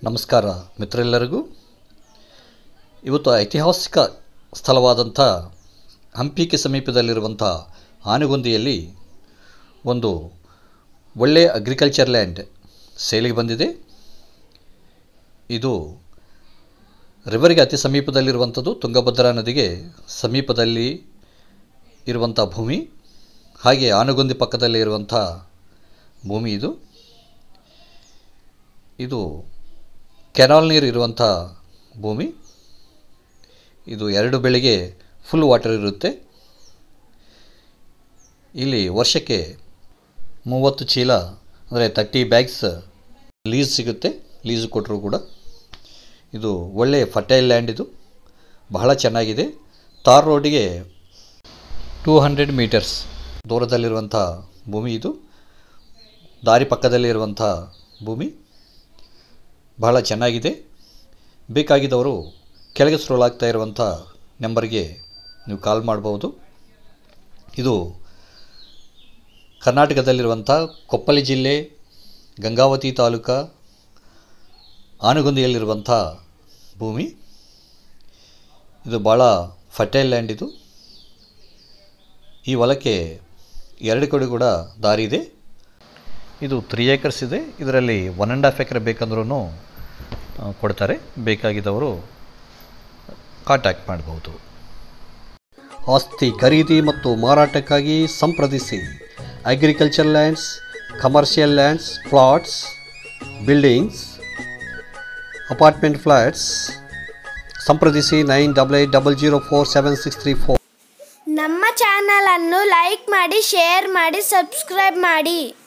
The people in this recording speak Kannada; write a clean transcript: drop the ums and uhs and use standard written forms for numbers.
ನಮಸ್ಕಾರ ಮಿತ್ರರೆಲ್ಲರಿಗೂ. ಇವತ್ತು ಐತಿಹಾಸಿಕ ಸ್ಥಳವಾದಂಥ ಹಂಪಿಗೆ ಸಮೀಪದಲ್ಲಿರುವಂಥ ಆನೆಗೊಂದಿಯಲ್ಲಿ ಒಂದು ಒಳ್ಳೆಯ ಅಗ್ರಿಕಲ್ಚರ್ ಲ್ಯಾಂಡ್ ಸೇಲಿಗೆ ಬಂದಿದೆ. ಇದು ರಿವರ್ಗೆ ಅತಿ ಸಮೀಪದಲ್ಲಿರುವಂಥದ್ದು, ತುಂಗಭದ್ರಾ ನದಿಗೆ ಸಮೀಪದಲ್ಲಿ ಇರುವಂಥ ಭೂಮಿ. ಹಾಗೆ ಆನೆಗೊಂದಿ ಪಕ್ಕದಲ್ಲಿ ಇರುವಂಥ ಭೂಮಿ ಇದು ಕೆನಾಲ್ ನೀರು ಇರುವಂಥ ಭೂಮಿ. ಇದು 2 ಬೆಳೆಗೆ ಫುಲ್ ವಾಟರ್ ಇರುತ್ತೆ. ಇಲ್ಲಿ ವರ್ಷಕ್ಕೆ 30 ಚೀಲ ಅಂದರೆ 30 ಬ್ಯಾಗ್ಸ್ ಲೀಸ್ ಸಿಗುತ್ತೆ. ಲೀಸ್ ಕೊಟ್ಟರು ಕೂಡ ಇದು ಒಳ್ಳೆಯ ಫರ್ಟೈಲ್ ಲ್ಯಾಂಡ್. ಇದು ಬಹಳ ಚೆನ್ನಾಗಿದೆ. ತಾರ್ ರೋಡಿಗೆ 200 ಮೀಟರ್ಸ್ ದೂರದಲ್ಲಿರುವಂಥ ಭೂಮಿ. ಇದು ದಾರಿ ಪಕ್ಕದಲ್ಲಿರುವಂಥ ಭೂಮಿ ಬಹಳ ಚೆನ್ನಾಗಿದೆ. ಬೇಕಾಗಿದ್ದವರು ಕೆಳಗೆ ಸ್ಕ್ರೋಲ್ ಆಗ್ತಾ ಇರುವಂಥ ನಂಬರ್ಗೆ ನೀವು ಕಾಲ್ ಮಾಡ್ಬೋದು. ಇದು ಕರ್ನಾಟಕದಲ್ಲಿರುವಂಥ ಕೊಪ್ಪಳ ಜಿಲ್ಲೆ ಗಂಗಾವತಿ ತಾಲೂಕು ಆನೆಗೊಂದಿಯಲ್ಲಿರುವಂಥ ಭೂಮಿ. ಇದು ಭಾಳ ಫರ್ಟೈಲ್ ಲ್ಯಾಂಡ್. ಈ ಹೊಲಕ್ಕೆ 2 ಕಡೆ ಕೂಡ ದಾರಿ ಇದೆ. ಇದು 3 acres ಇದೆ. ಇದರಲ್ಲಿ 1.5 acre ಬೇಕಂದ್ರೂ ಕೊಡ್ತಾರೆ. ಬೇಕಾಗಿದ್ದವರು ಕಾಂಟ್ಯಾಕ್ಟ್ ಮಾಡಬಹುದು. ಆಸ್ತಿ ಖರೀದಿ ಮತ್ತು ಮಾರಾಟಕ್ಕಾಗಿ ಸಂಪ್ರದಿಸಿ. Agriculture lands, commercial lands, plots, buildings, apartment flats ಸಂಪ್ರದಿಸಿ 9880047634. ನಮ್ಮ ಚಾನಲ್ ಅನ್ನು ಲೈಕ್ ಮಾಡಿ, ಶೇರ್ ಮಾಡಿ, ಸಬ್ಸ್ಕ್ರೈಬ್ ಮಾಡಿ.